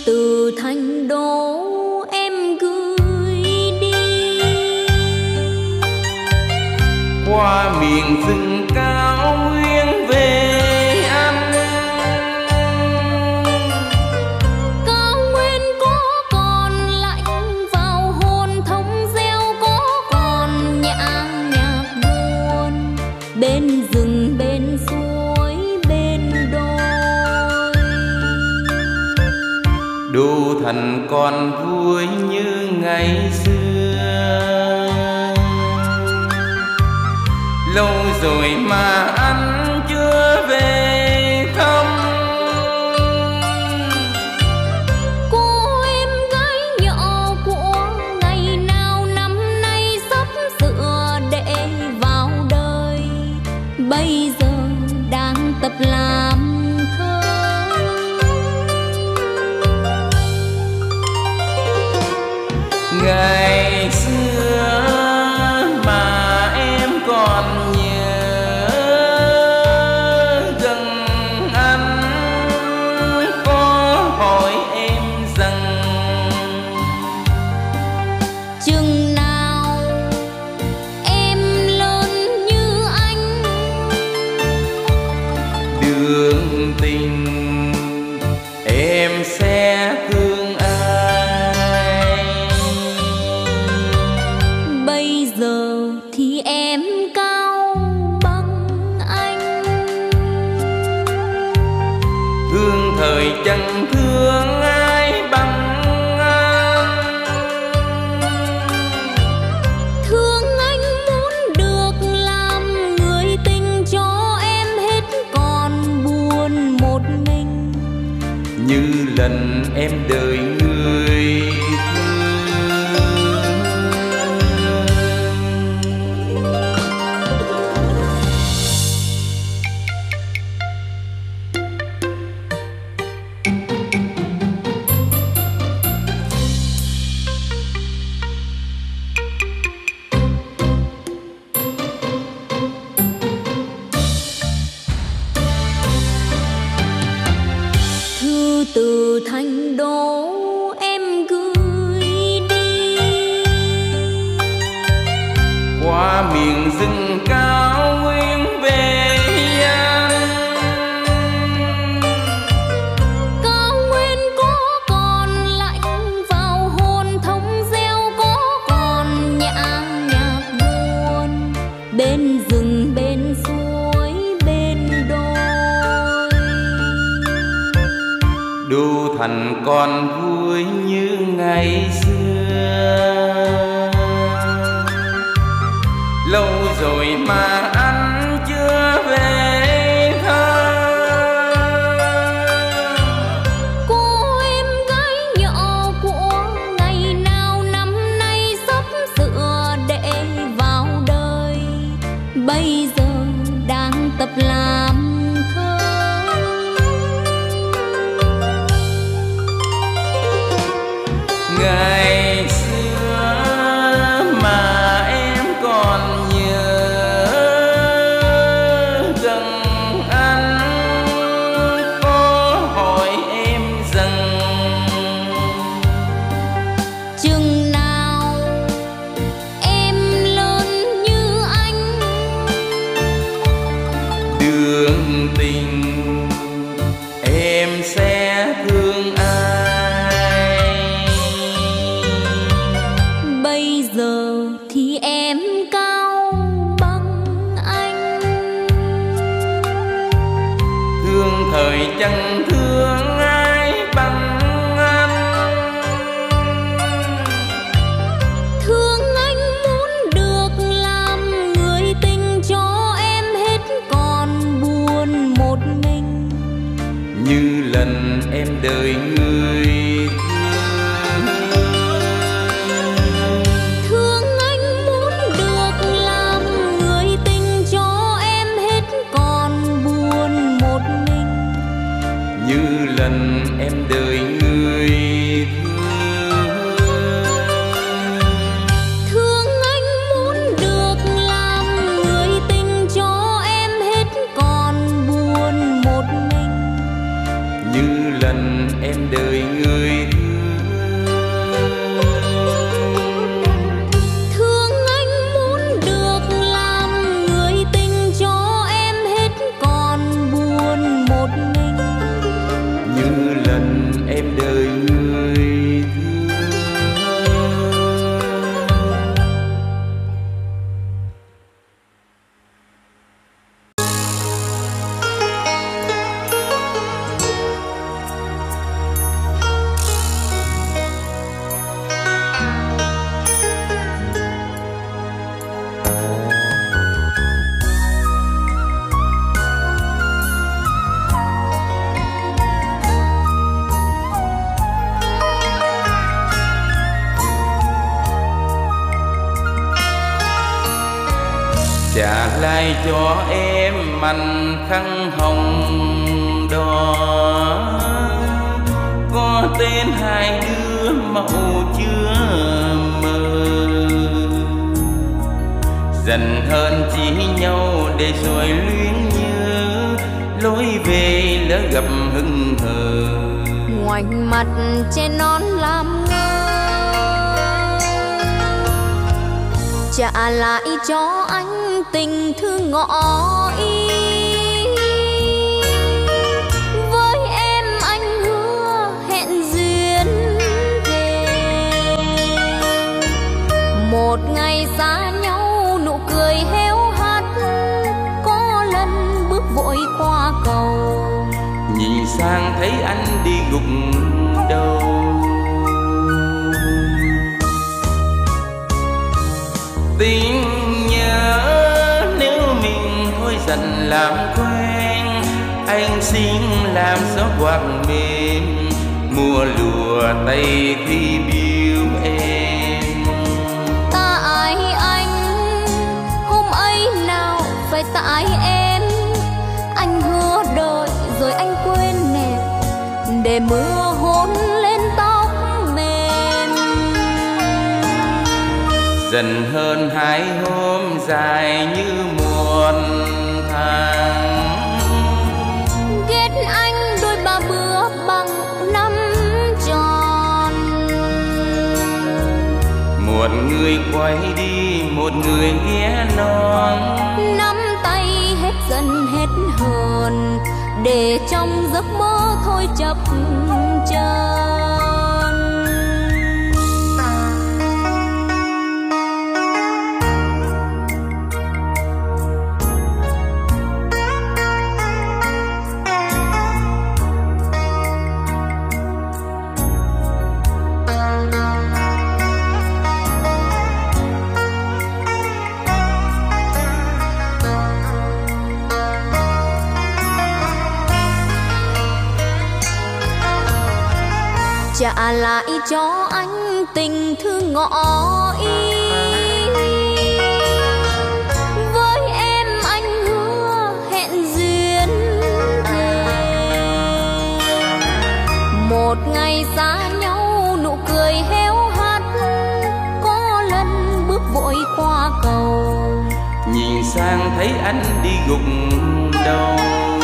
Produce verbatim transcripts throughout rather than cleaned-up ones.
từ thành đô em gửi đi, qua miền rừng cao nguyên về anh. Cao nguyên có còn lạnh vào hồn, thống reo có còn nhã nhạc buồn, bên rừng bên suối bên đồi. Đô thành còn vui như ngày xưa, lâu rồi mà anh chưa về thăm. Cô em gái nhỏ của ngày nào năm nay sắp sửa để vào đời, bây giờ đang tập làm thơ. Ngày xưa mà em còn nhớ, gần anh có hỏi em rằng Chừng nào em lớn như anh, đường tình em sẽ thương ai. bây giờ thì em cao bằng anh. Thương thời chẳng thương ai bằng anh. Thương anh muốn được làm người tình cho em hết còn buồn một mình. Như lần em đời người thương. Thư từ thành đô em gửi đi, Qua miền rừng cao nguyên về anh. cao nguyên có còn lạnh vào hồn, thống reo có còn nhã nhạc buồn, bên rừng bên suối bên đồi. Đô thành còn vui như ngày xưa, lâu rồi mà anh chưa về thăm. Cô em gái nhỏ của ngày nào năm nay sắp sửa để vào đời, bây giờ đang tập làm thơ. Ngày xưa mà em còn nhớ, rằng anh có hỏi em rằng Chừng nào em lớn như anh, đường tình em sẽ thương ai. bây giờ thì em cao bằng anh. Thương thời chẳng thương ai bằng anh. Thương anh muốn được làm người tình cho em hết còn buồn một mình. Như lần em đời người thương. Thương anh muốn được làm người tình cho em hết còn buồn một mình. Như lần em đời người thương. Thương anh muốn được làm người tình cho em hết còn buồn một mình. Như lần em đời người lại cho em mảnh khăn hồng đỏ, có tên hai đứa mẫu chưa mơ. Dần hơn chỉ nhau để rồi luyến nhớ, lối về lỡ gặp hững hờ. Ngoảnh mặt trên nón làm ngơ, trả lại cho anh tình thương ngỏ ý. Với em anh hứa hẹn duyên thề, một ngày xa nhau nụ cười héo hắt, có lần bước vội qua cầu. Nhìn sang thấy anh đi gục đầu, tình nhớ nếu mình thôi dần làm quen. Anh xin làm gió quạt mềm, mùa lùa tay thì biếu em. Tại anh hôm ấy nào phải tại em, anh hứa đợi rồi anh quên nè, để mưa hôn lên tóc mềm. Dần hơn hai hôm dài như muôn tháng, ghét anh đôi ba bữa bằng năm tròn. một người quay đi một người ghé non, Nắm tay hết dần hết hờn, để trong giấc mơ thôi chập chờn. Trả lại cho anh tình thương ngỏ ý. Với em anh hứa hẹn duyên thề, một ngày xa nhau nụ cười héo hắt, có lần bước vội qua cầu. nhìn sang thấy anh đi gục đầu,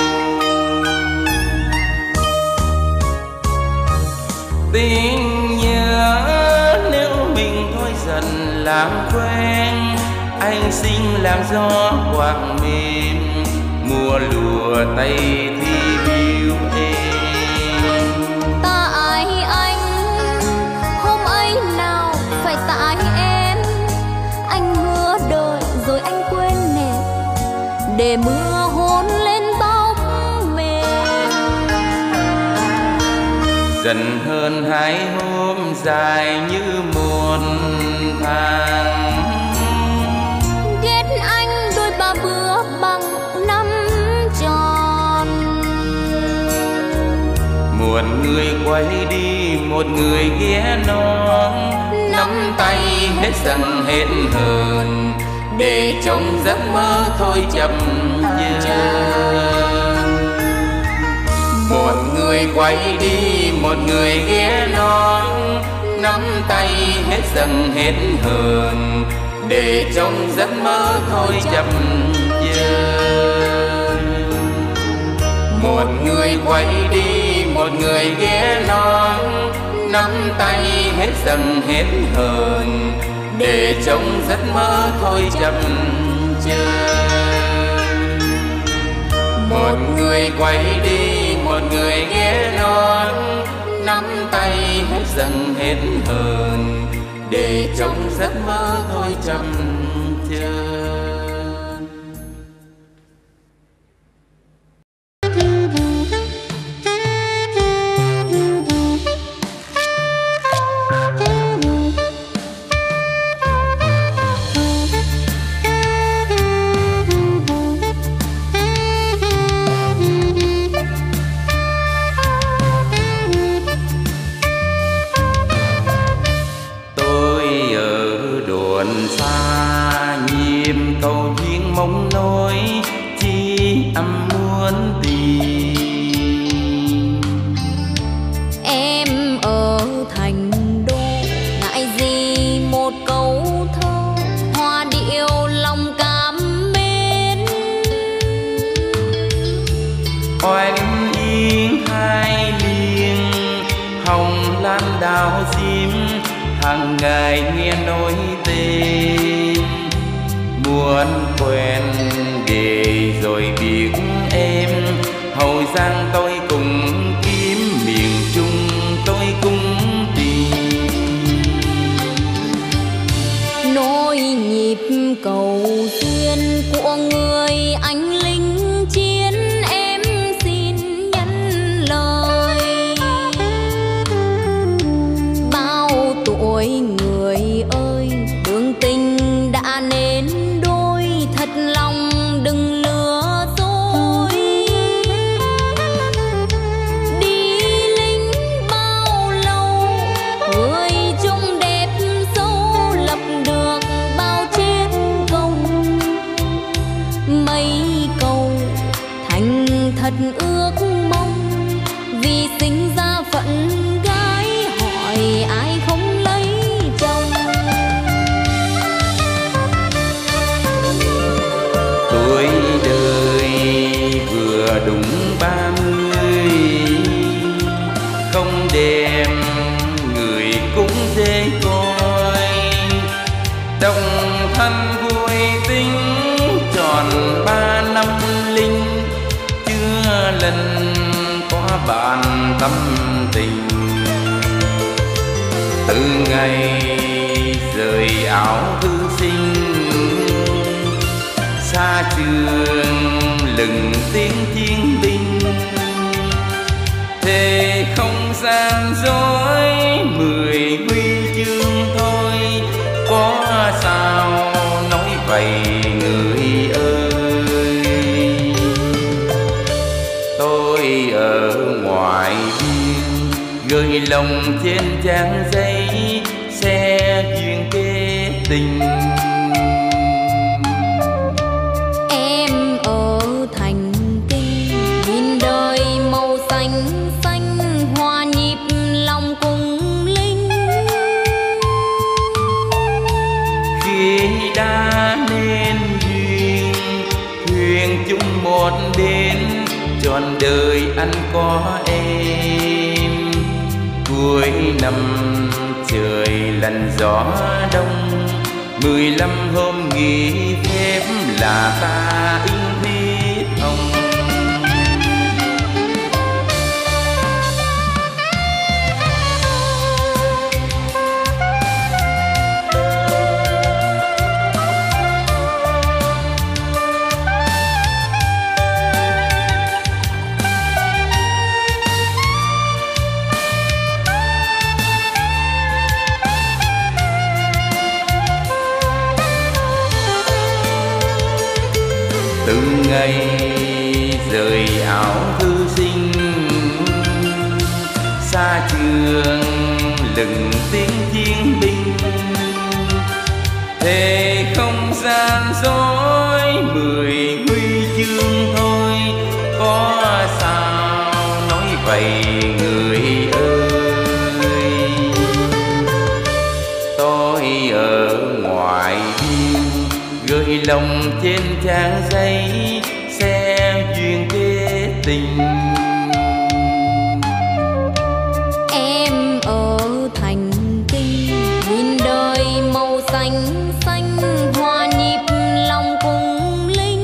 tình nhớ nếu mình thôi dần làm quen. Anh xin làm gió quạt mềm, mùa lùa tay thì biếu em. Tại anh hôm ấy nào phải tại em, anh hứa đợi rồi anh quên nè, để mưa hôn lên tóc mềm. Dần hơn hai hôm dài như muôn tháng, ghét anh đôi ba bữa bằng năm tròn. một người quay đi một người ghé non, nắm tay hết giận hết hờn, để trong giấc mơ thôi chậm chờn. Một người quay đi một người ghé non, nắm tay hết giận hết hờn, để trong giấc mơ thôi chậm chờn. Một người quay đi một người ghé non, nắm tay hết giận hết hờn, để trong giấc mơ thôi chậm chờn. Một người quay đi một người ghé non, nắm tay hết giận hết hờn, để trong giấc mơ thôi chậm chờn. Xa nhiệm đào diêm, hàng ngày nghe nói tên. Muốn quen để rồi biết em, Hậu Giang tôi cùng kiếm, miền Trung tôi cũng tìm. Nối nhịp cầu duyên của người anh lính chiến, em xin nhắn lời. Bao tuổi người ơi, đường tình đã nên đôi, thật lòng đừng lừa dối. Đi lính bao lâu, người chung đẹp dấu, lập được bao chiến công. Mấy câu thành thật ước mong, vì sinh ra phận gái, hỏi ai không lấy chồng. Tuổi đời vừa đúng ba mươi, không đẹp người cũng dễ coi. Đồng thân vui tính tròn ba năm linh, chưa lần có bạn tâm tình. Từ ngày rời áo thư sinh, xa trường lừng tiếng chiến binh. Thề không gian dối, mười huy chương thôi, có sao nói vậy người ơi. Tôi ở ngoài biên, gửi lòng trên trang giấy, xe duyên kế tình. Em ở thành kinh, nhìn đời màu xanh xanh, hòa nhịp lòng cùng linh. Khi đã nên duyên, thuyền chung một đến, trọn đời anh có em. Cuối năm trời lạnh gió đông, mười lăm hôm nghỉ phép là ta in viết hồng. Từ ngày rời áo thư sinh, xa trường lừng tiếng chiến binh. Thề không gian dối, mười huy chương thôi, có sao nói vậy người ơi. Tôi ở ngoài biên, gửi lòng trên trang giấy, xe duyên kế tình. Em ở thành kinh, nhìn đời màu xanh xanh, hòa nhịp lòng cùng linh.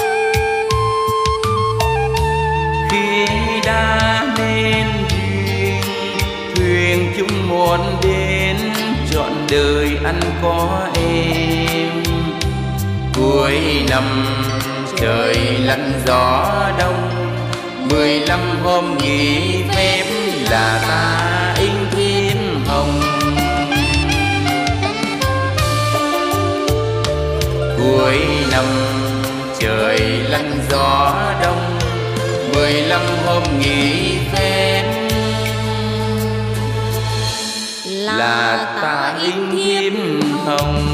Khi đã nên duyên, thuyền chung một đến, trọn đời anh có em. Cuối năm trời lạnh gió đông, mười lăm hôm nghỉ phép là ta in thiên hồng. Cuối năm trời lạnh gió đông, mười lăm hôm nghỉ phép là ta in thiên hồng.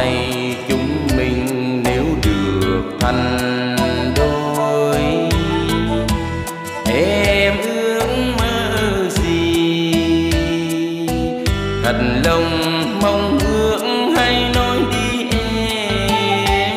này chúng mình nếu được thành đôi, em ước mơ gì thật lòng mong ước hay nói đi em.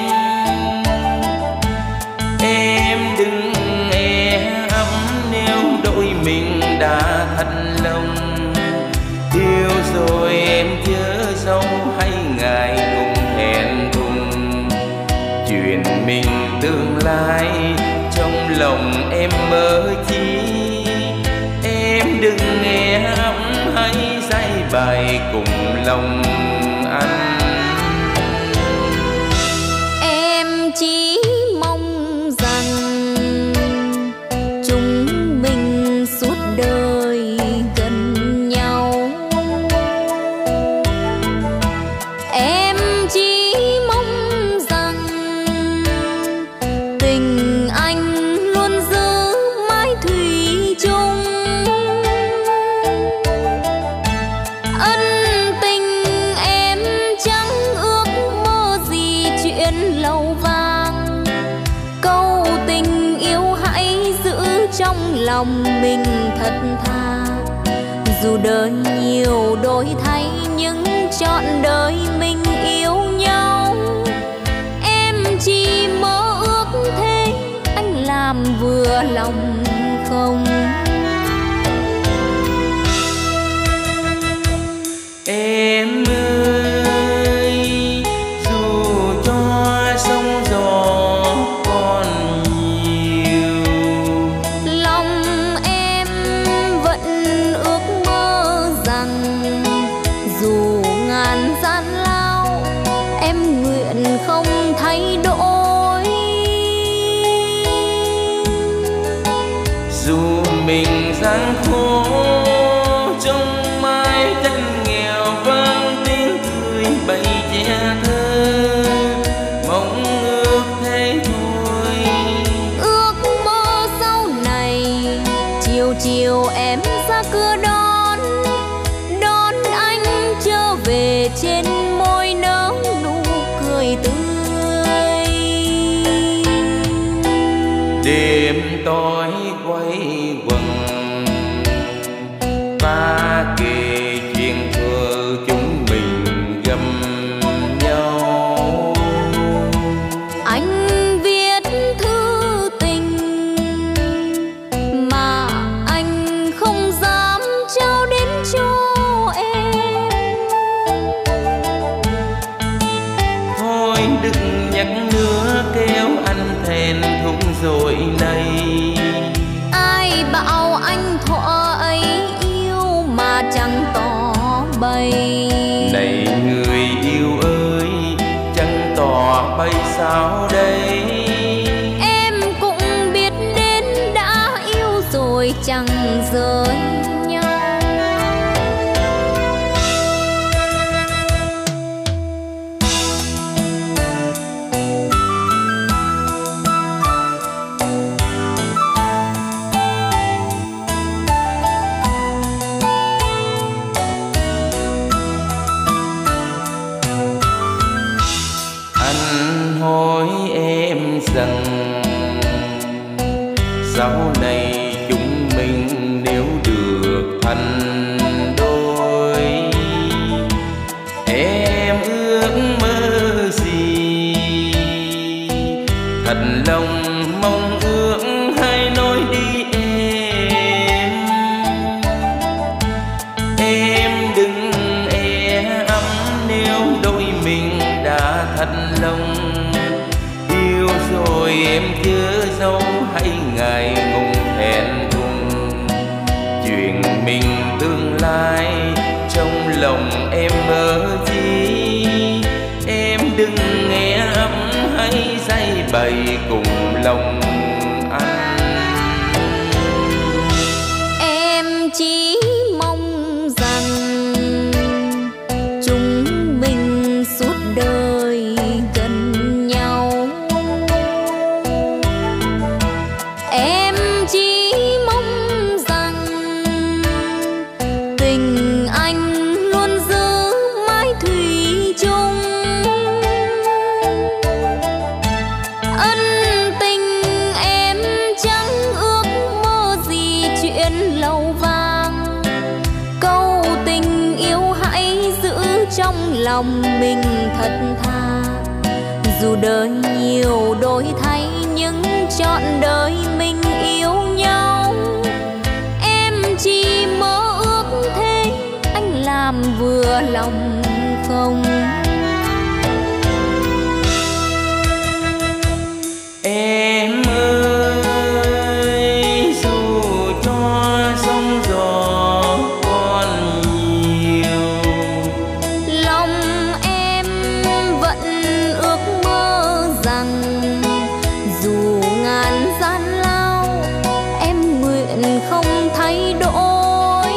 Em đừng e ấm nếu đôi mình đã thành lòng, yêu rồi em chớ sâu hay ngại ngùng hẹn thùng. Chuyện mình tương lai trong lòng em mơ chi, em đừng nghe ấm hay say bài cùng lòng anh. Em chỉ mong rằng chúng mình suốt đời gần nhau. Em chỉ mong rằng tình anh luôn giữ mãi thủy chung. Ân tình em chẳng ước mơ gì chuyện lâu vang, câu tình yêu hãy giữ trong lòng mình thật thà. Dù đời nhiều đổi thay nhưng trọn đời mình yêu nhau. Em chỉ mơ ước thế, anh làm vừa lòng không? Em ơi, dù cho sóng gió còn nhiều, Lòng em vẫn ước mơ rằng dù ngàn gian lao em nguyện không thay đổi. dù mình gian khổ trong mái tranh nghèo vang tiếng cười bày che thơ, mong ước thế thôi. Ước mơ sau này chiều chiều em ra cửa đón, đón anh trở về trên môi nở nụ cười tươi. Đêm tối quay quần ta kể chuyện thơ chúng mình gầm nhau. Anh viết thư tình mà anh không dám trao đến cho em. Thôi đừng nhắc nữa kéo anh thèn thùng rồi này. Ai bảo anh thuở ấy yêu mà chẳng tỏ bày. Này người yêu ơi, chẳng tỏ bay sao đây. Em cũng biết đến đã yêu rồi chẳng rời nhau. Anh hỏi em rằng sau này chúng mình nếu được thành đôi, em ước mơ gì thật lòng mong ước hay nói đi em. Em đừng e ấm nếu đôi mình đã thật lòng, yêu rồi em chớ giấu hay ngại ngùng hẹn thùng. Chuyện mình tương lai trong lòng em mơ chi, em đừng nghe ấm hay say bày cùng lòng anh. Em chỉ mong rằng chúng mình suốt đời gần nhau. Em chỉ mong rằng tình anh luôn giữ mãi thủy chung. Dù đời nhiều đổi thay nhưng trọn đời mình yêu nhau. Em chỉ mơ ước thế, anh làm vừa lòng không? Em ơi, dù cho sóng gió còn nhiều, lòng em vẫn ước mơ rằng dù ngàn gian lao em nguyện không thay đổi.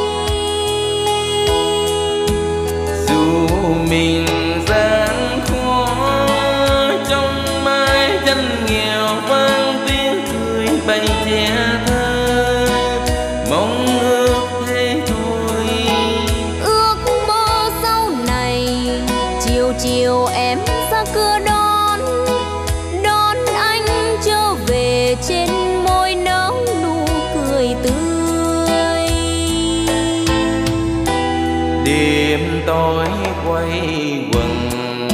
dù mình gian khó trong mái chân nghèo vang tiếng cười bay che thơ, mong ước thế thôi. Ước mơ sau này chiều chiều em ra cửa đón, đón anh trở về trên môi nở nụ cười tươi. Đêm tối quay quần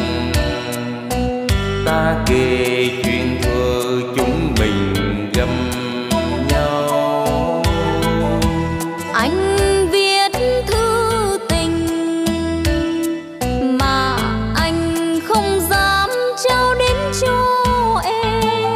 ta kể chuyện thơ chúng mình gầm nhau. Anh viết thư tình mà anh không dám trao đến cho em.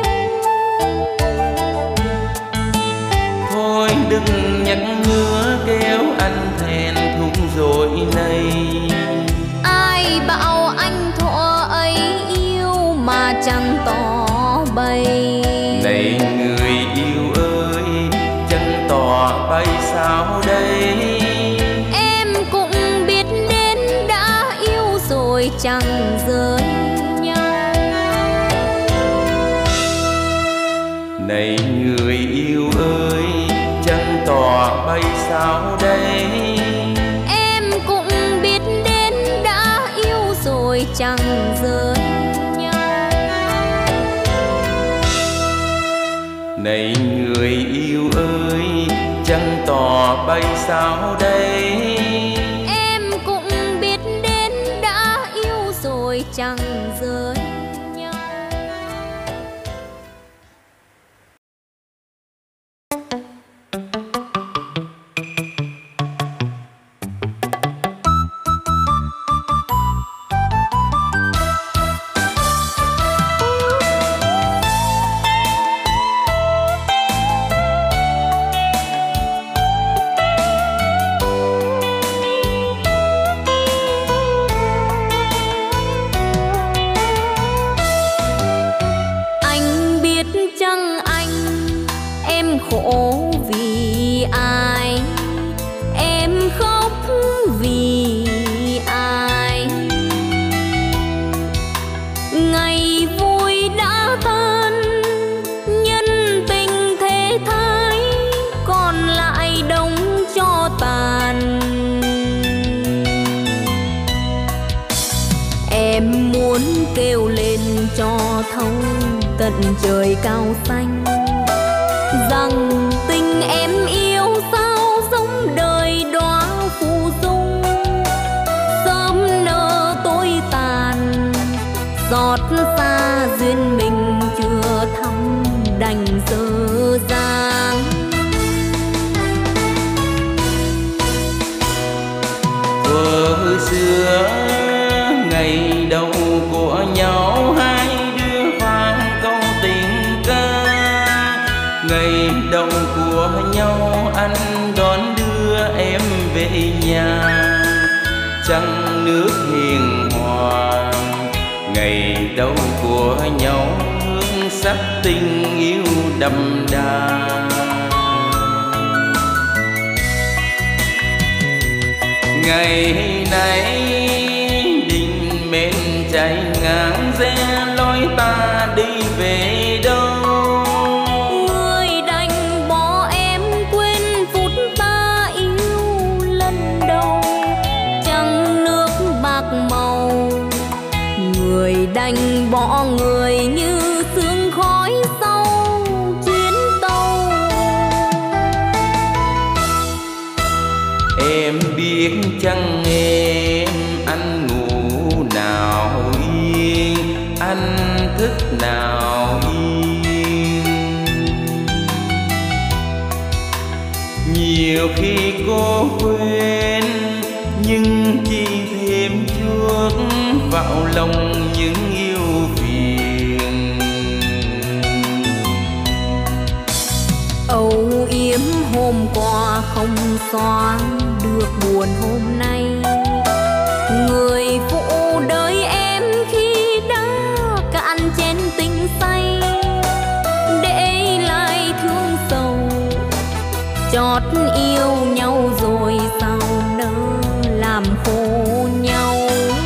Thôi đừng nhắc nhớ kéo anh thẹn thùng rồi này. Ai bảo anh thuở ấy yêu mà chẳng tỏ bày. Này người yêu ơi, chân tỏ bay sao đây? Em cũng biết đến đã yêu rồi chẳng rời nhau. Này người yêu ơi, chân tỏ bay sao đây? Em cũng biết đến đã yêu rồi chẳng rời nhau. Này người yêu ơi, chân tỏ bay sao đây? Em cũng biết đến đã yêu rồi chẳng rời nhau. Anh biết chăng anh, em khổ vì ai, em khóc vì ai. Ngày vui đã tan, nhân tình thế thái, còn lại đống cho tàn. Em muốn kêu lên cho thấu tận trời cao xanh, rằng tình em yêu sao giống đời đóa phù dung, sớm nở tối tàn, giọt xa duyên mình chưa thắm đành dở dang. Thuở xưa ngày đầu của nhau, hai đứa vang câu tình ca. Ngày đầu của nhau anh đón đưa em về nhà, trăng nước hiền hòa. Ngày đầu của nhau hương sắc tình yêu đậm đà. Ngày nay đình mến chạy ngang rẽ lối ta đi về đâu. Người đành bỏ em quên phút ta yêu lần đầu, trăng nước bạc màu. Người đành bỏ người như sương khói sau chuyến tàu. Em biết chăng em, anh ngủ nào yên, anh thức nào yên. Nhiều khi cô quên nhưng chỉ thêm chuốc vào lòng những yêu phiền. Âu yếm hôm qua không xóa được buồn hôm nay. Người phụ đời em khi đã cạn chén tình say, để lại thương sầu chót yêu nhau rồi sao nỡ làm khổ nhau.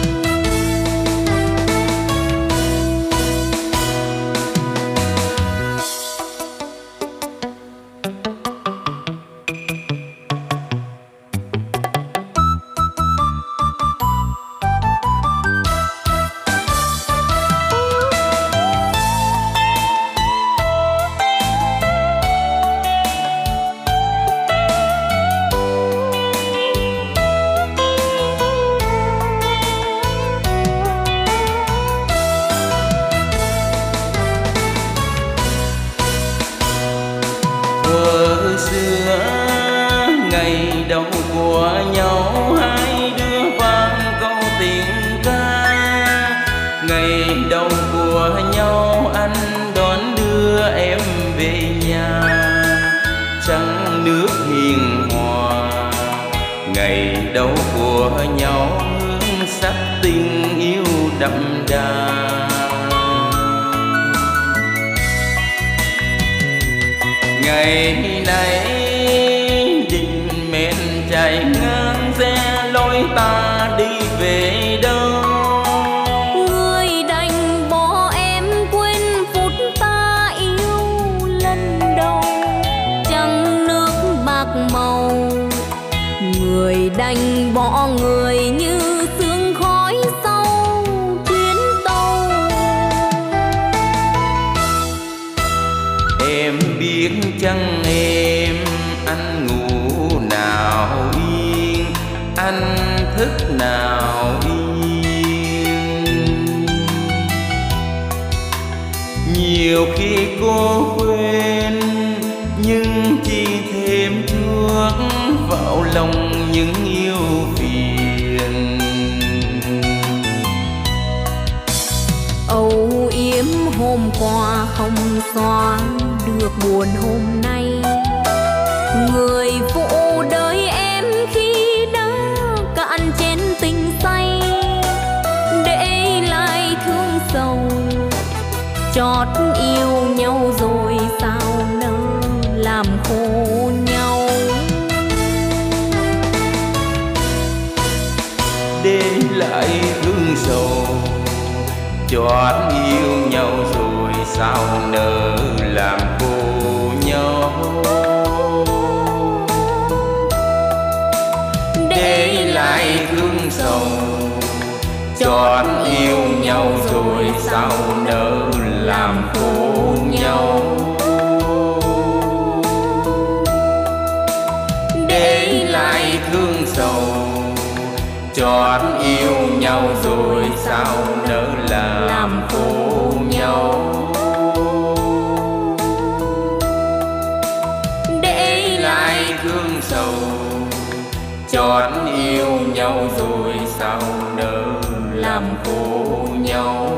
Đậm đà ngày này đình mến chạy ngang xe lối ta đi về đâu. Người đành bỏ em quên phút ta yêu lần đầu, trăng nước bạc màu. Người đành bỏ người như sương khói sau chuyến tàu. Em biết chăng em anh ngủ nào yên, anh thức nào yên. Nhiều khi cô quên nhưng chỉ thêm chuốc vào lòng những yêu phiền. Âu yếm hôm qua không xóa được buồn hôm nay. Người phụ đời em khi đã cạn chén tình say, để lại thương sầu chót yêu nhau rồi sao nỡ làm khổ nhau. Để lại thương sầu chót yêu nhau rồi sao nỡ làm khổ nhau. Để lại thương sầu chót yêu nhau rồi sao nỡ làm khổ nhau. Để lại thương sầu chót yêu nhau rồi sao nỡ làm khổ nhau. Để lại thương sầu chót yêu nhau rồi sao nỡ làm khổ nhau.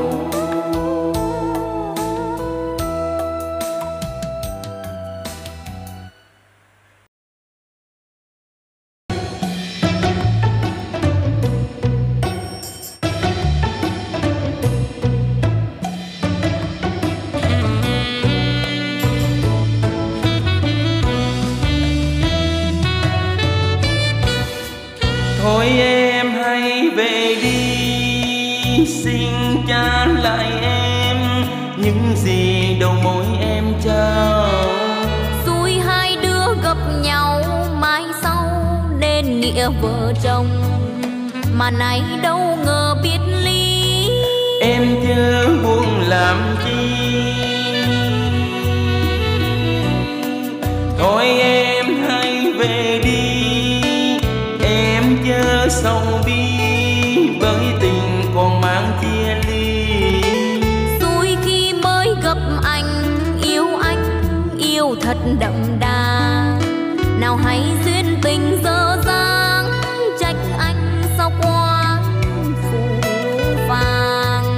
Thôi em hãy về đi, xin trả lại em những gì đầu môi em trao. Rồi hai đứa gặp nhau mai sau nên nghĩa vợ chồng, mà nay đâu ngờ biệt ly. Em chớ buồn làm chi, thôi em hãy về đi, em chớ sầu bi bởi tình còn mang chia ly. thật đậm đà. Nào hay duyên tình dở dang, trách anh sao quá phù phàng.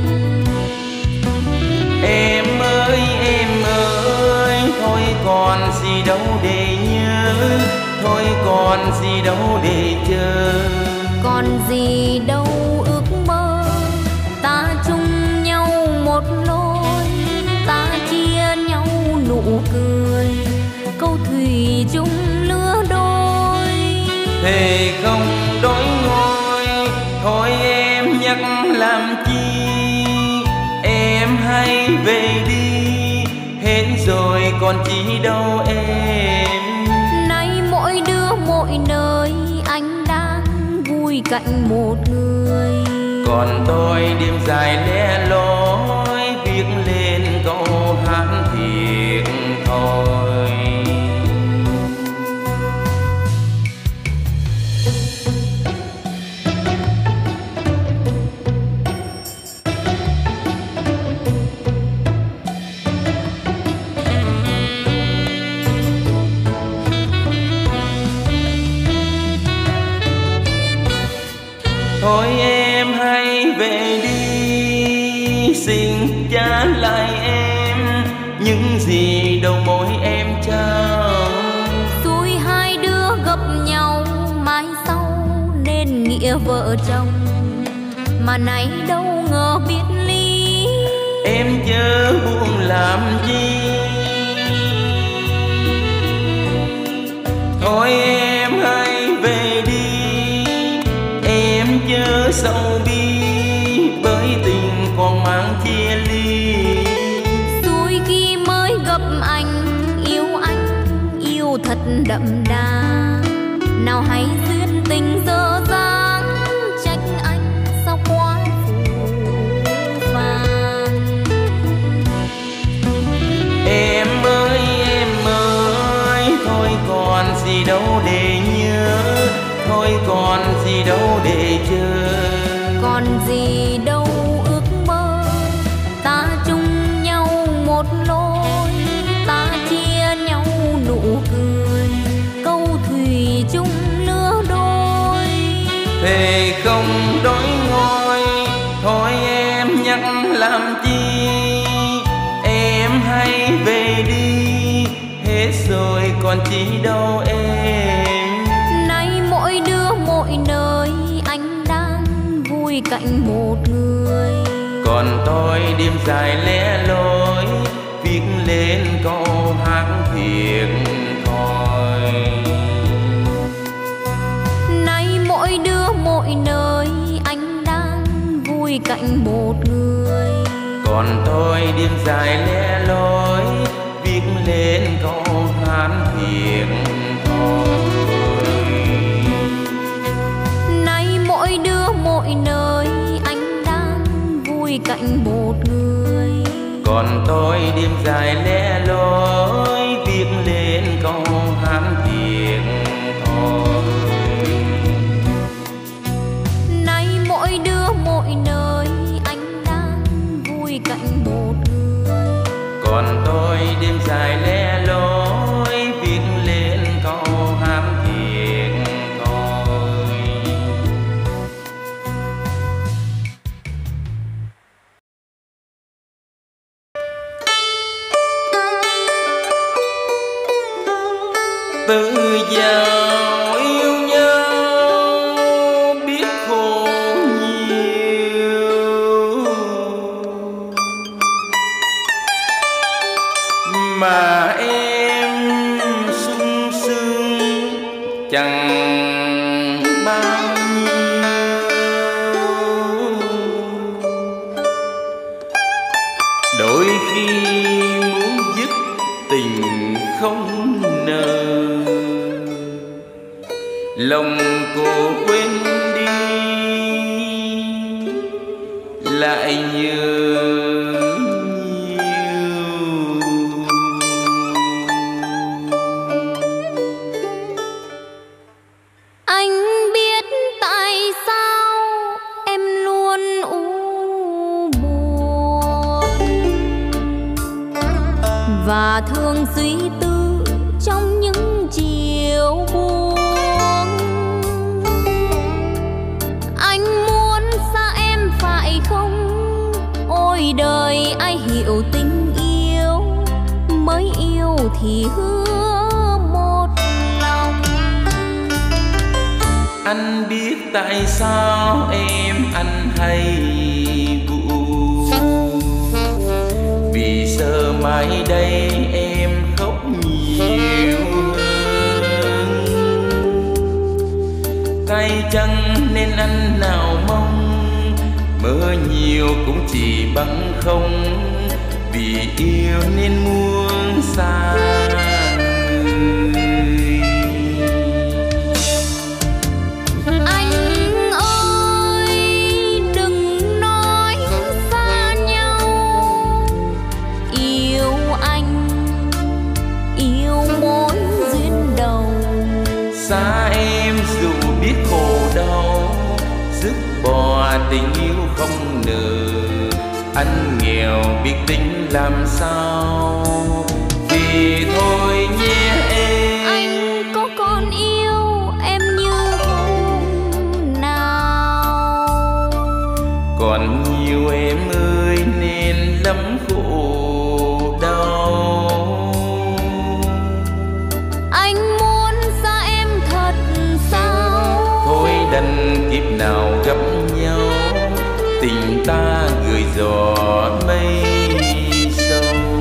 Em ơi em ơi, thôi còn gì đâu để nhớ, thôi còn gì đâu để chờ. Còn gì đâu ước mơ, ta chung nhau một lối, ta chia nhau nụ cười, câu thủy chung lứa đôi. Thề không đổi ngôi, thôi em nhắc làm chi, em hãy về đi, hết rồi còn chi đâu em. Nay mỗi đứa mỗi nơi, anh đang vui cạnh một người. Còn tôi đêm dài lẻ loi, viết lên câu hát thiệt thôi. Thôi em hãy về đi, xin trả lại em những gì đầu môi em trao. Rồi hai đứa gặp nhau mai sau nên nghĩa vợ chồng, mà nay đâu ngờ biết ly. Em chớ buồn làm gì, thôi em hãy về đi, em chớ sầu bi, bởi tình còn mang chia ly. Rồi khi mới gặp anh, yêu anh, yêu thật đậm đà. Nào hay duyên tình dở dang, trách anh sao quá phù phàng. Em ơi em ơi, thôi còn gì đâu để nhớ, thôi còn gì đâu để chờ. Còn gì đâu ước mơ, ta chung nhau một lối, ta chia nhau nụ cười, câu thủy chung lứa đôi. Thề không đổi ngôi, thôi em nhắc làm chi, em hãy về đi, hết rồi còn chi đâu em. Nay mỗi đứa mỗi nơi, anh đang vui cạnh một người. Còn tôi đêm dài lẻ loi, viết lên câu hát thiệt thôi. Nay mỗi đứa mỗi nơi, anh đang vui cạnh một người. Còn tôi đêm dài lẻ loi, viết lên câu hát thiệt thôi. Nay mỗi đứa mỗi nơi, anh đang vui cạnh một người. Còn tôi đêm dài lẻ loi, viết lên câu hát thiệt thôi. Nay mỗi đứa mỗi nơi, anh đang vui cạnh một người. Còn tôi đêm dài lẻ loi, viết lên câu hát thiệt thôi. Từ giàu yêu nhau biết khổ nhiều, mà em sung sướng chẳng bao nhiêu. Đôi khi muốn dứt tình không nỡ, lòng cô quên đi lại nhớ nhiều. Anh biết tại sao em luôn u buồn và thường suy tư trong những chiều buông. Anh muốn xa em phải không? Ôi đời ai hiểu tình yêu, mới yêu thì hứa một lòng. Anh biết tại sao em anh hay buồn, vì sợ mai đây em khóc nhiều hơn. Tay chân nên anh nào mong, mơ nhiều cũng chỉ bằng không, vì yêu nên muốn xa người. Anh ơi đừng nói xa nhau, yêu anh yêu mối duyên đầu. Xa em dù biết khổ đau, dứt bỏ tình yêu không nỡ. Anh nghèo biết tính làm sao, vì thôi nhé em. Anh có còn yêu em như hôm nào? Còn nhiều em ơi nên lắm khổ đau. Anh muốn xa em thật sao? Thôi đành kiếp nào gặp nhau, tình ta gửi gió mây sâu.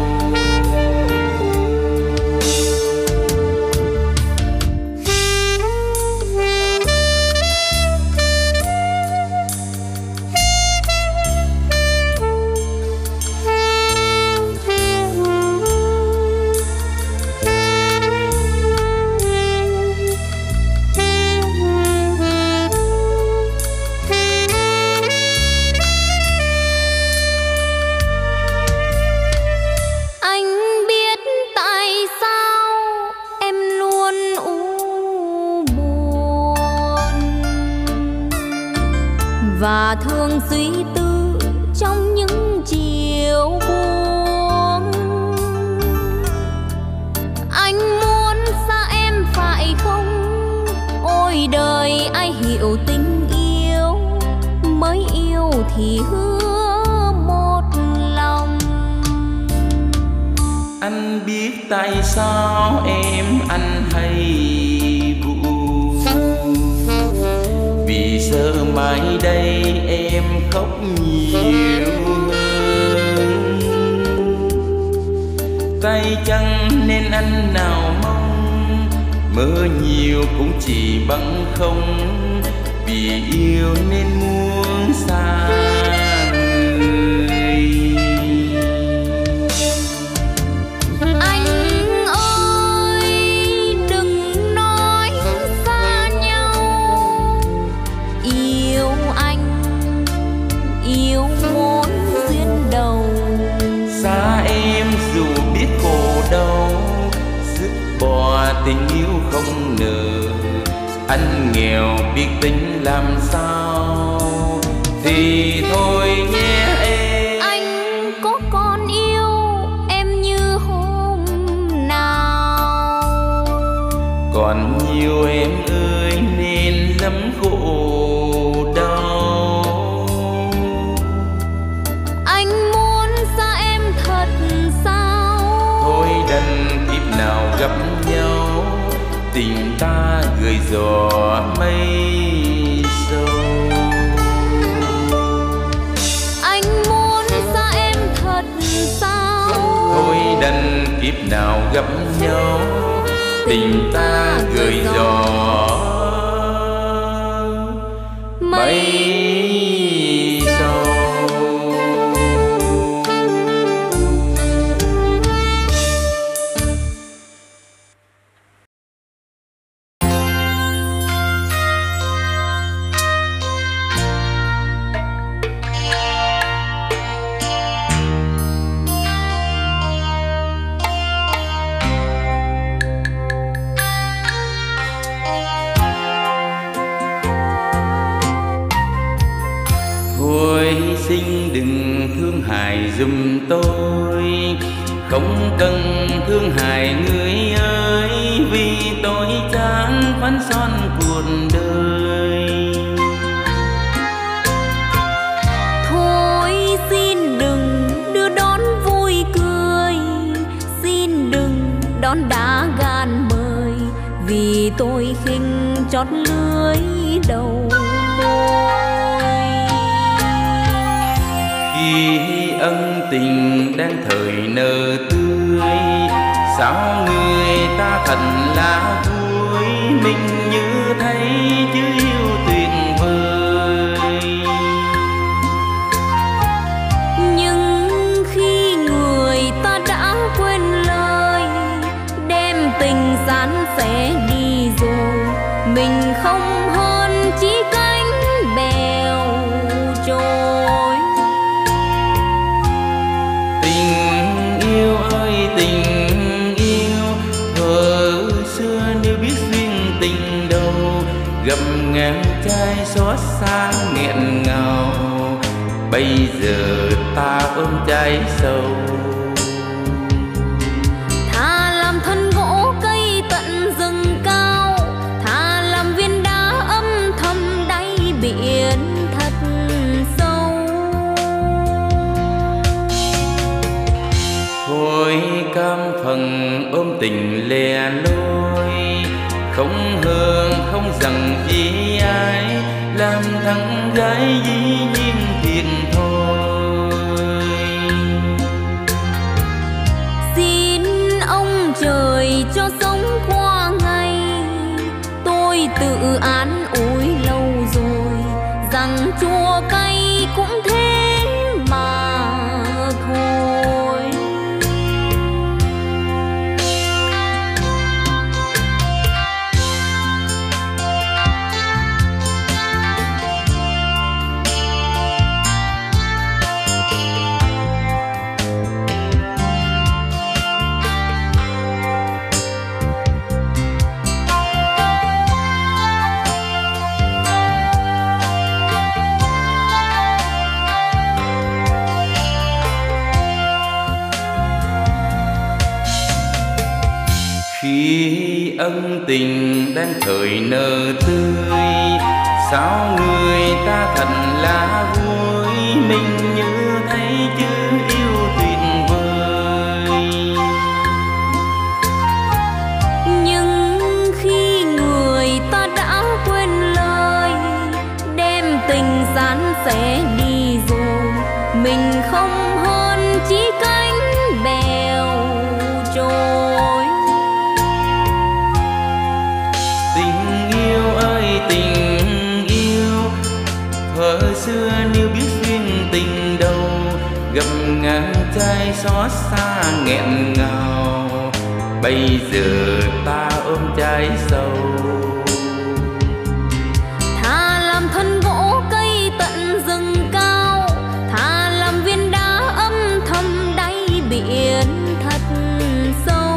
Và thường suy tư trong những chiều buông. Anh muốn xa em phải không? Ôi đời ai hiểu tình yêu, mới yêu thì hứa một lòng. Anh biết tại sao em anh hay buồn, vì sợ mai đây em khóc nhiều hơn. Tay chân nên anh nào mong, mơ nhiều cũng chỉ bằng không, vì yêu nên muốn xa người. Anh ơi đừng nói xa nhau, yêu anh yêu mối duyên đầu. Xa em dù biết khổ đau, dứt bỏ tình yêu không nỡ. Anh nghèo biết tính làm sao, thì thôi nhé em. Anh có còn yêu em như hôm nào? Còn nhiều em ơi nên lắm khổ đau. Anh muốn xa em thật sao? Thôi đành kiếp nào gặp nhau, tình ta gửi gió mây sâu. Anh muốn xa em thật sao? Thôi đành kiếp nào gặp nhau, tình ta gửi gió mây sâu. Xin đừng thương hại giùm tôi, không cần thương hại người ơi, vì tôi chán phấn son cuộc đời. Thôi xin đừng đưa đón vui cười, xin đừng đón đá gan mời, vì tôi khinh chót lưới đầu môi. Khi ân tình đang thời nở tươi, sao người ta thật là vui, mình như thấy chứ yêu tuyệt vời. Nhưng khi người ta đã quên lời, đem tình gian sẽ đi rồi, mình không hơn chỉ cánh bèo trôi. Tình yêu ơi tình yêu, thuở xưa nếu biết duyên tình đâu, gầm ngang trai xót xa nghẹn ngào, bây giờ ta ôm trái sầu. Thà làm thân gỗ cây tận rừng cao, thà làm viên đá âm thầm đáy biển thật sâu. Thôi cam phần ôm tình lẻ loi, không hờn không giận gì ai, làm thằng gái dĩ nhiên thiệt thôi. Xin ông trời cho sống qua ngày, tôi tự án ủi lâu rồi, rằng chua cay cũng thế mà thôi. Khi ân tình đang thời nở tươi, sao người ta thật là vui, mình như thấy chữ yêu tuyệt vời. Nhưng khi người ta đã quên lời, đem tình gian sẽ đi rồi, mình không hơn chỉ cánh bèo trôi. Tình yêu ơi tình yêu, thuở xưa nếu biết duyên tình đâu, gầm ngang trai xót xa nghẹn ngào, bây giờ ta ôm trái sầu. Thà làm thân gỗ cây tận rừng cao, thà làm viên đá âm thầm đáy biển thật sâu.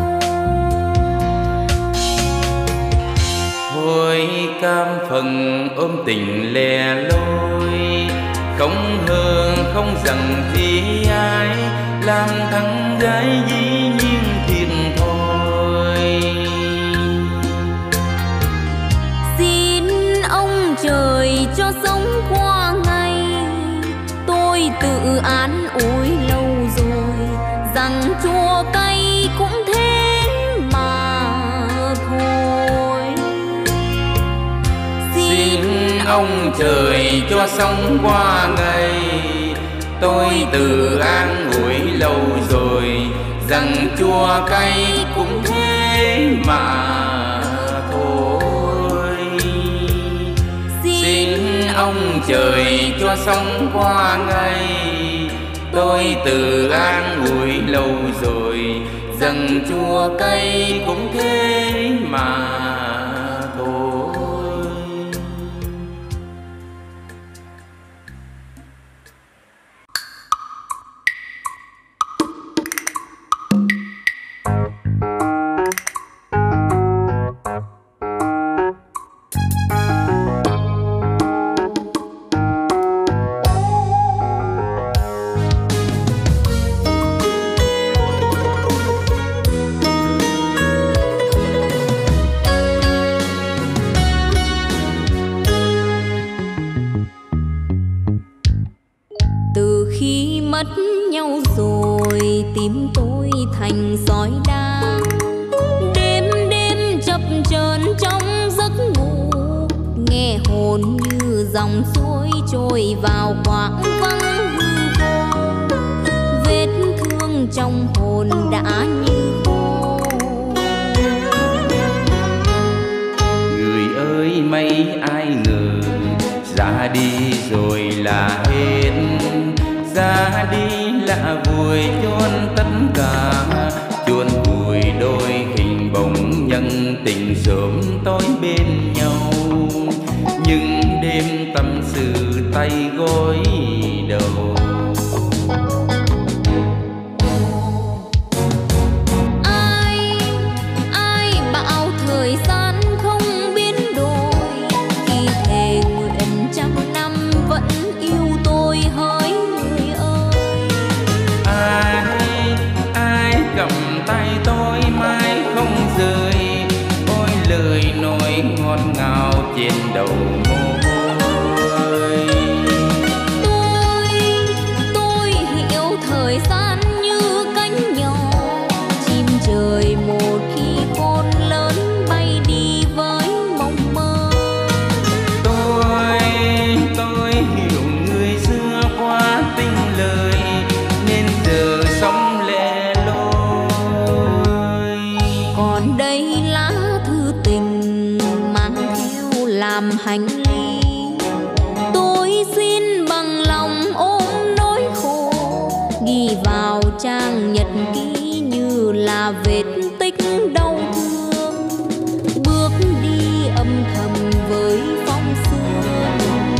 Thôi cam phần ôm tình lẻ loi, không hờn không giận gì ai, làm thằng gái dĩ nhiên thiệt thôi. Xin ông trời cho sống qua ngày, tôi tự án ủi lâu rồi, rằng chua cay cũng thế mà thôi. Xin ông trời cho sống qua ngày, tôi tự an ủi lâu rồi, rằng chua cay cũng thế mà thôi. Xin ông trời cho sống qua ngày, tôi tự an ủi lâu rồi, rằng chua cay cũng thế mà thôi. mất nhau rồi, tim tôi thành sói đá. Đêm đêm chập chờn trong giấc ngủ, nghe hồn như dòng suối trôi vào quãng vắng hư vô. Vết thương trong hồn đã như khô. Người ơi mấy ai ngờ ra đi rồi là hết, ra đi là vùi chôn tất cả, chôn vùi đôi hình bóng nhân tình sớm tối bên nhau. Nhưng đêm tâm sự tay gối đầu. Ai, ai bảo thời gian không biến đổi, khi thề nguyện trăm năm vẫn yêu tôi hỡi người ơi. Ai, ai cầm tay tôi mãi không rời, ôi lời nói ngọt ngào trên đầu môi. Tôi, tôi hiểu thời gian như cánh nhỏ, chim trời một khi khôn lớn bay đi với mộng mơ. Tôi, tôi hiểu người xưa quá tình lời, nên giờ sống lẻ loi. Còn đây lá thư tình mang theo làm hành lý, tôi xin bằng lòng ôm nỗi khổ, ghi vào trang nhật ký như là vết tích đau thương, bước đi âm thầm với phong sương.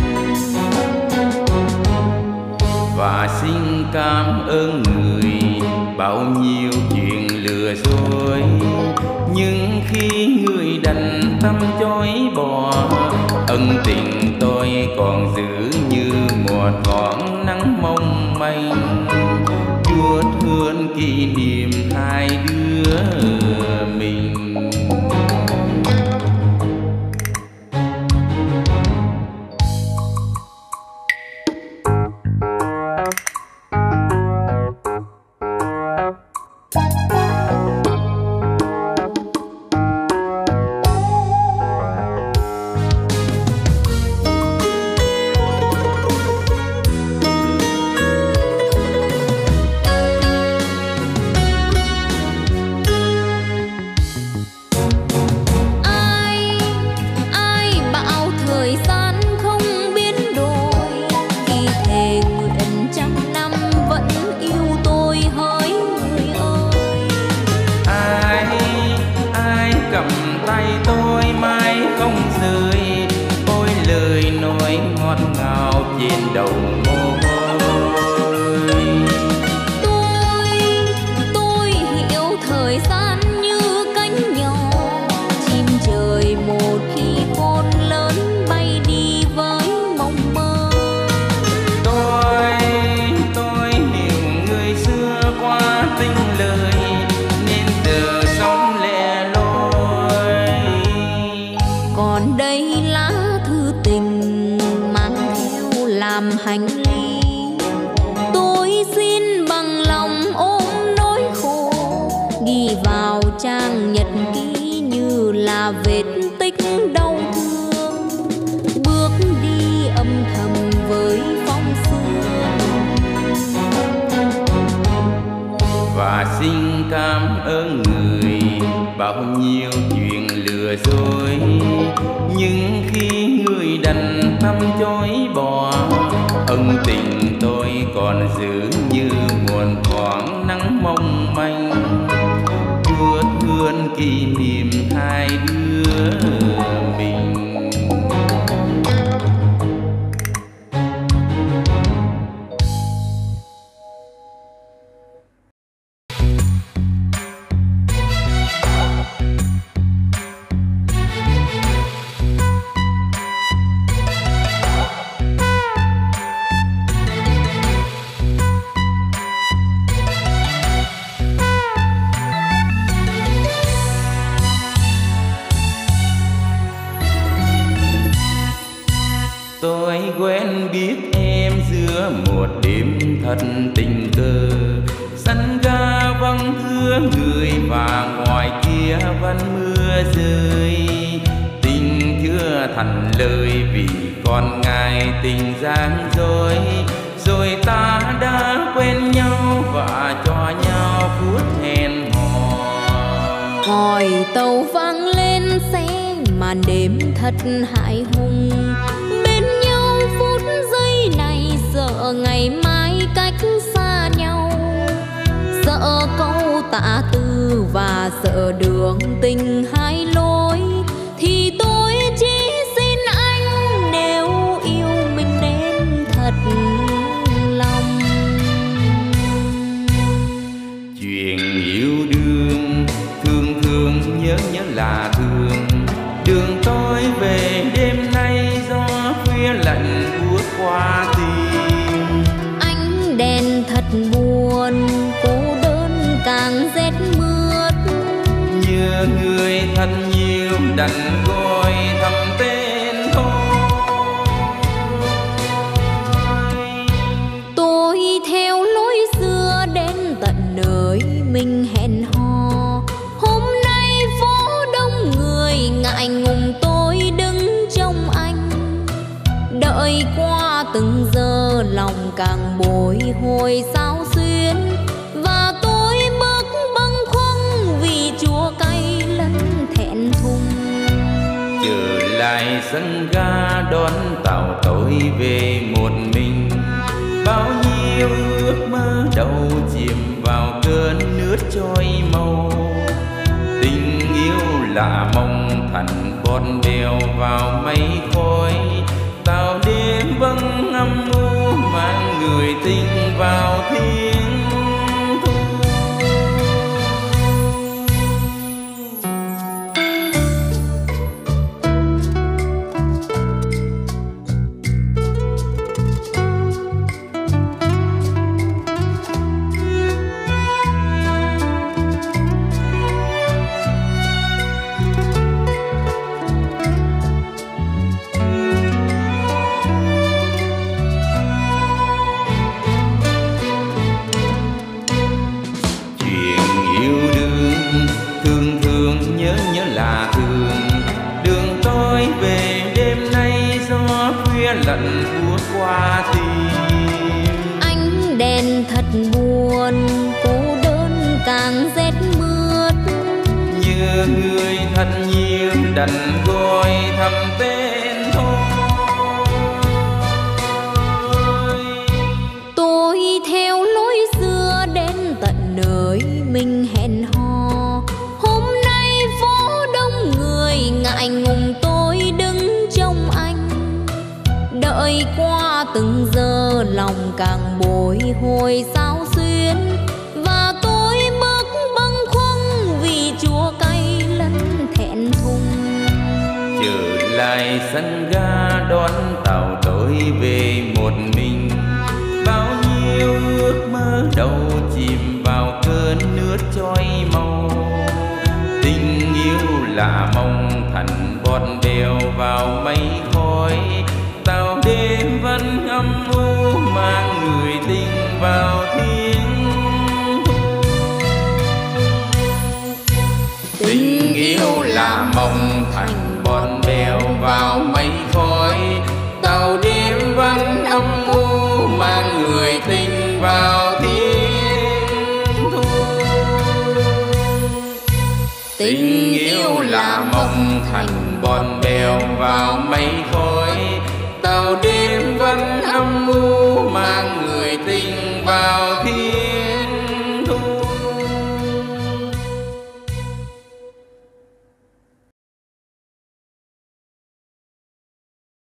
Và xin cảm ơn người bao nhiêu chuyện lừa dối, nhưng khi người đành tâm chối bỏ, ân tình tôi còn giữ như một ngọn nắng mong manh, chuốt hương kỷ niệm hai đứa mình. Ai, ai bảo thời gian không biến đổi, khi thề nguyện trăm năm vẫn yêu tôi hỡi người ơi. Ai, ai cầm tay tôi mãi không rời, ôi lời nói ngọt ngào trên đầu môi. Tôi, tôi hiểu thời gian như cánh nhỏ, chim trời một khi khôn lớn bay đi với mộng mơ. Tôi, tôi hiểu người xưa quá tình lời, nên giờ sống lẻ loi. Còn đây lá thư tình mang theo làm hành lý, tôi xin bằng lòng ôm nỗi khổ, ghi vào trang nhật ký như là vết tích đau thương, bước đi âm thầm với phong sương. Và xin cảm ơn người bao nhiêu chuyện lừa dối, nhưng khi người đành tâm chối bỏ, ân tình tôi còn giữ như một thoáng nắng mong manh, chuốt hương kỷ niệm hai đứa mình. thật tình cờ. Sân ga vắng thưa người và ngoài kia vẫn mưa rơi. Tình chưa thành lời vì còn ngại tình gian dối. Rồi ta đã quen nhau và cho nhau phút hẹn hò. Còi tàu vang lên xe màn đêm thật hại hùng. Bên nhau phút giây này sợ ngày mai cách xa nhau. Sợ câu tạ từ và sợ đường tình hai lối. Thì tôi chỉ xin anh nếu yêu mình nên thật lòng. Chuyện yêu đương thương thương nhớ nhớ là thương. Đường tôi về đêm nay gió khuya lạnh buốt qua tim. Ánh đèn thật buồn cô đơn càng rét mướt. Nhớ người thật nhiều đành gọi thầm tên thôi. Tôi theo lối xưa đến tận nơi mình hẹn hò. Hôm nay phố đông người ngại ngùng tôi đứng trong anh. Đợi qua từng giờ lòng càng bồi hồi sao xuyến. Và tôi bước bâng khuâng vì chua cay lẫn thẹn thùng. Trở lại sân ga đón tàu tôi về một mình. Bao nhiêu ước mơ đầu chìm vào cơn nước trôi màu. Tình yêu lạ mong thành bọt bèo vào mây khói. Tàu đêm vắng âm u mang người tình vào thiên thu. Lạnh buốt qua tim. Ánh đèn thật buồn cô đơn càng rét mướt. Nhớ người thật nhiều đành gọi thầm tên thôi. Tôi theo lối xưa đến tận nơi mình hẹn hò. Hôm nay phố đông người ngại ngùng tôi đứng trong anh. Đợi qua từng giờ lòng càng bồi hồi sao xuyến. Và tôi bước bâng khuâng vì chua cay lẫn thẹn thùng. Trở lại sân ga đón tàu tôi về một mình. Bao nhiêu ước mơ đầu chìm vào cơn nước trôi màu. Tình yêu lạ mong thành bọt bèo vào mây khói. Tàu đêm vẫn âm u mang người tình vào thiên thu. Tình yêu là mộng thành bọt bèo vào mây khói. Tàu đêm vẫn âm u mang người tình vào thiên thu. Tình yêu là mộng thành bọt bèo vào mây khói. Tàu đêm vẫn âm u mang